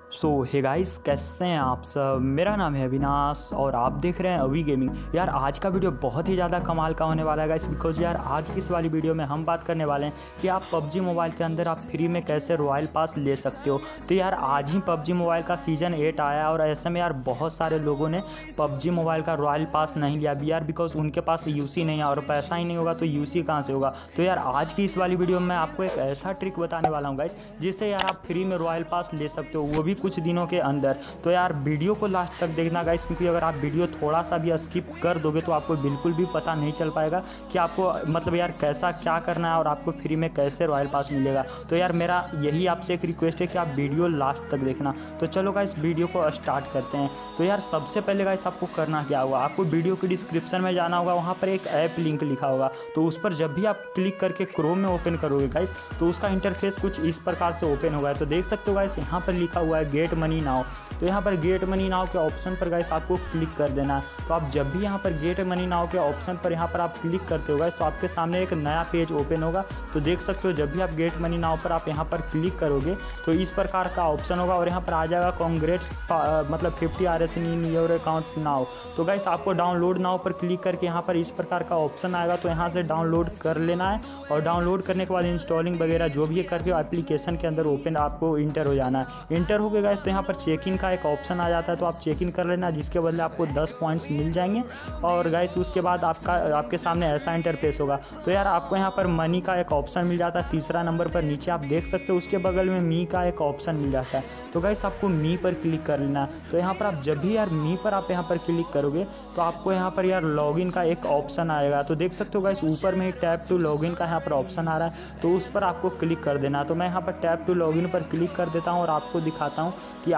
सो hey guys, कैसे हैं आप सब। मेरा नाम है अविनाश और आप देख रहे हैं अवी गेमिंग। यार आज का वीडियो बहुत ही ज़्यादा कमाल का होने वाला है गाइस, बिकॉज यार आज की इस वाली वीडियो में हम बात करने वाले हैं कि आप पबजी मोबाइल के अंदर आप फ्री में कैसे रॉयल पास ले सकते हो। तो यार आज ही पबजी मोबाइल का सीजन 8 आया और ऐसे में यार बहुत सारे लोगों ने पबजी मोबाइल का रॉयल पास नहीं लिया भी यार, बिकॉज उनके पास यूसी नहीं है और पैसा ही नहीं होगा तो यूसी कहाँ से होगा। तो यार आज की इस वाली वीडियो में मैं आपको एक ऐसा ट्रिक बताने वाला हूँ गाइस, जिससे यार आप फ्री में रॉयल पास ले सकते हो, वो भी कुछ दिनों के अंदर। तो यार वीडियो को लास्ट तक देखना गाइस, क्योंकि अगर आप वीडियो थोड़ा सा भी स्किप कर दोगे तो आपको बिल्कुल भी पता नहीं चल पाएगा कि आपको मतलब यार कैसा क्या करना है और आपको फ्री में कैसे रॉयल पास मिलेगा। तो यार मेरा यही आपसे एक रिक्वेस्ट है कि आप वीडियो लास्ट तक देखना। तो चलो गाइस वीडियो को स्टार्ट करते हैं। तो यार सबसे पहले गाइस आपको करना क्या होगा, आपको वीडियो की डिस्क्रिप्शन में जाना होगा, वहाँ पर एक ऐप लिंक लिखा होगा। तो उस पर जब भी आप क्लिक करके क्रोम में ओपन करोगे गाइस, तो उसका इंटरफेस कुछ इस प्रकार से ओपन होगा। तो देख सकते हो गाइस यहाँ पर लिखा हुआ है गेट मनी नाउ। तो यहाँ पर गेट मनी नाउ के ऑप्शन पर गाइस आपको क्लिक कर देना है। तो आप जब भी यहाँ पर गेट मनी नाउ के ऑप्शन पर यहाँ पर आप क्लिक करते हो गाइस, तो आपके सामने एक नया पेज ओपन होगा। तो देख सकते हो जब भी आप गेट मनी नाउ पर आप यहाँ पर क्लिक करोगे तो इस प्रकार का ऑप्शन होगा और यहाँ पर आ जाएगा कांग्रेट्स मतलब 50 RS in your account now. तो गाइस आपको डाउनलोड नाउ पर क्लिक करके यहाँ पर इस प्रकार का ऑप्शन आएगा। तो यहाँ से डाउनलोड कर लेना है और डाउनलोड करने के बाद इंस्टॉलिंग वगैरह जो भी है करके एप्लीकेशन के अंदर ओपन आपको इंटर हो जाना है। इंटर हो गया गाइस तो यहाँ पर चेक इन का एक ऑप्शन आ जाता है। तो आप चेक इन कर लेना, जिसके बदले आपको 10 पॉइंट्स मिल जाएंगे। और गाइस उसके बाद आपके सामने ऐसा इंटरफेस होगा। तो यार आपको यहाँ पर मनी का एक ऑप्शन मिल जाता है तीसरा नंबर पर नीचे आप देख सकते हो। उसके बगल में मी का एक ऑप्शन मिल जाता है। तो गाइस आपको मी पर क्लिक कर लेना है। तो यहाँ पर आप जब भी यार मी पर आप यहाँ पर क्लिक करोगे तो आपको यहाँ पर यार लॉगिन का एक ऑप्शन आएगा। तो देख सकते हो गाइस ऊपर में ही टैप टू लॉगिन का यहाँ पर ऑप्शन आ रहा है। तो उस पर आपको क्लिक कर देना। तो मैं यहाँ पर टैप टू लॉगिन पर क्लिक कर देता हूँ और आपको दिखाता हूँ कि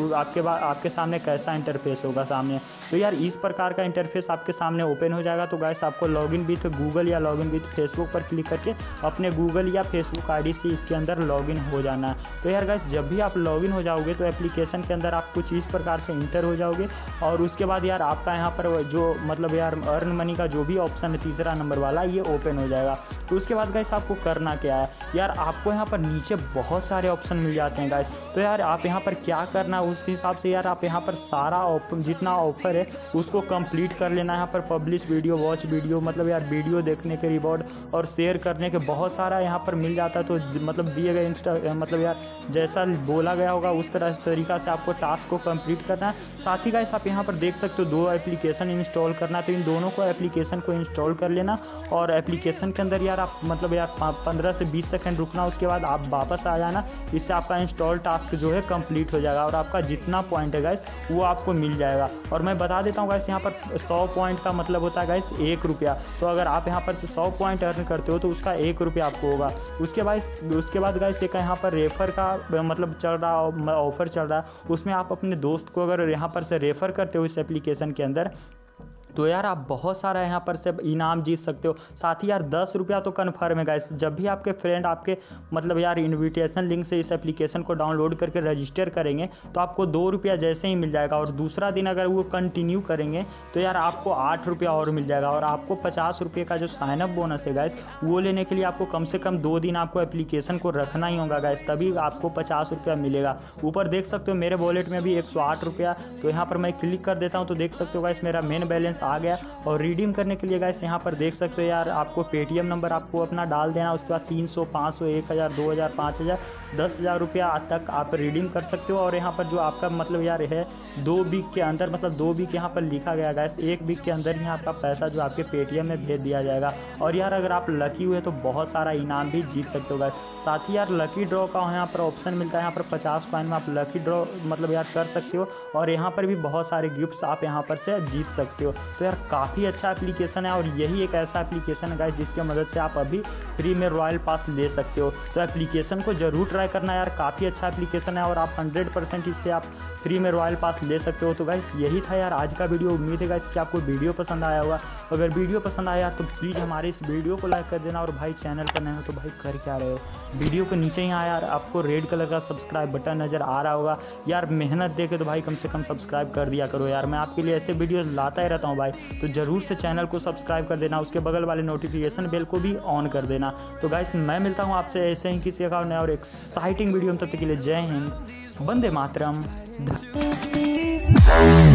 आपके सामने कैसा इंटरफेस होगा सामने। तो यार इस प्रकार का इंटरफेस आपके सामने ओपन हो जाएगा। तो गाइस आपको लॉगिन विथ गूगल या लॉगिन विथ फेसबुक पर क्लिक करके अपने गूगल या फेसबुक आईडी से इसके अंदर लॉगिन हो जाना है। तो यार गाइस जब भी आप लॉगिन हो जाओगे तो एप्लीकेशन के अंदर आप कुछ इस प्रकार से इंटर हो जाओगे और उसके बाद यार आपका यहाँ पर जो मतलब यार अर्न मनी का जो भी ऑप्शन है तीसरा नंबर वाला, ये ओपन हो जाएगा। तो उसके बाद गाइस आपको करना क्या है, यार आपको यहाँ पर नीचे बहुत सारे ऑप्शन मिल जाते हैं गाइस। तो यार आप यहाँ पर क्या करना है उस हिसाब से यार आप यहाँ पर सारा जितना ऑफर है उसको कंप्लीट कर लेना है। यहाँ पर पब्लिश वीडियो, वॉच वीडियो, मतलब यार वीडियो देखने के रिवॉर्ड और शेयर करने के बहुत सारा यहाँ पर मिल जाता है। तो मतलब दिए गए मतलब यार जैसा बोला गया होगा उस तरीका से आपको टास्क को कंप्लीट करना है। साथ ही गाइस आप यहाँ पर देख सकते हो 2 एप्लीकेशन इंस्टॉल करना है। तो इन दोनों को एप्लीकेशन को इंस्टॉल कर लेना और एप्लीकेशन के अंदर यार आप मतलब यार 15 से 20 सेकंड रुकना, उसके बाद आप वापस आ जाना। इससे आपका इंस्टॉल टास्क जो है कंप्लीट हो जाएगा और आपका जितना पॉइंट है गाइस वो आपको मिल जाएगा। और मैं बता देता हूँ गाइस यहाँ पर 100 पॉइंट का मतलब होता है गाइस 1 रुपया। तो अगर आप यहाँ पर से 100 पॉइंट अर्न करते हो तो उसका 1 रुपया आपको होगा। उसके बाद गाइस एक यहाँ पर रेफर का मतलब चल रहा ऑफर चल रहा है, उसमें आप अपने दोस्त को अगर यहाँ पर से रेफर करते हो इस एप्लीकेशन के अंदर तो यार आप बहुत सारा यहाँ पर से इनाम जीत सकते हो। साथ ही यार 10 रुपया तो कन्फर्म है गाइस। जब भी आपके फ्रेंड आपके मतलब यार इनविटेशन लिंक से इस एप्लीकेशन को डाउनलोड करके रजिस्टर करेंगे तो आपको 2 रुपया जैसे ही मिल जाएगा। और दूसरा दिन अगर वो कंटिन्यू करेंगे तो यार आपको 8 रुपया और मिल जाएगा। और आपको 50 रुपये का जो साइनअप बोनस है गाइस वो लेने के लिए आपको कम से कम 2 दिन आपको एप्लीकेशन को रखना ही होगा गाइस, तभी आपको 50 रुपया मिलेगा। ऊपर देख सकते हो मेरे वॉलेट में भी 108 रुपया। तो यहाँ पर मैं क्लिक कर देता हूँ तो देख सकते हो गाइस मेरा मेन बैलेंस आ गया। और रिडीम करने के लिए गाइस यहाँ पर देख सकते हो यार आपको पेटीएम नंबर आपको अपना डाल देना। उसके बाद 300, 500, 1000, 2000, 5000, 10,000 रुपया तक आप रिडीम कर सकते हो। और यहाँ पर जो आपका मतलब यार है 2 वीक के अंदर, मतलब 2 वीक यहाँ पर लिखा गया गाइस, 1 वीक के अंदर ही आपका पैसा जो आपके पेटीएम में भेज दिया जाएगा। और यार अगर आप लकी हुए तो बहुत सारा इनाम भी जीत सकते हो गाइस। साथ ही यार लकी ड्रॉ का यहाँ पर ऑप्शन मिलता है। यहाँ पर 50 कॉइन में आप लकी ड्रॉ मतलब यार कर सकते हो और यहाँ पर भी बहुत सारे गिफ्ट्स आप यहाँ पर से जीत सकते हो। तो यार काफ़ी अच्छा एप्लीकेशन है और यही एक ऐसा एप्लीकेशन है गाइस जिसके मदद से आप अभी फ्री में रॉयल पास ले सकते हो। तो एप्लीकेशन को जरूर ट्राई करना यार, काफ़ी अच्छा एप्लीकेशन है और आप 100% इससे आप फ्री में रॉयल पास ले सकते हो। तो गाइस यही था यार आज का वीडियो। उम्मीद है गाइस कि आपको वीडियो पसंद आया होगा। अगर वीडियो पसंद आया यार तो प्लीज़ हमारे इस वीडियो को लाइक कर देना। और भाई चैनल पर नए हो तो भाई कर क्या रहे हो, वीडियो को नीचे ही यार आपको रेड कलर का सब्सक्राइब बटन नज़र आ रहा होगा यार, मेहनत दे के तो भाई कम से कम सब्सक्राइब कर दिया करो यार। मैं आपके लिए ऐसे वीडियो लाता ही रहता हूँ भाई, तो ज़रूर से चैनल को सब्सक्राइब कर देना, उसके बगल वाले नोटिफिकेशन बेल को भी ऑन कर देना। तो गाइस मैं मिलता हूँ आपसे ऐसे ही किसी एक और नया और एक्साइटिंग वीडियो में, तब तक के लिए जय हिंद, वंदे मातरम।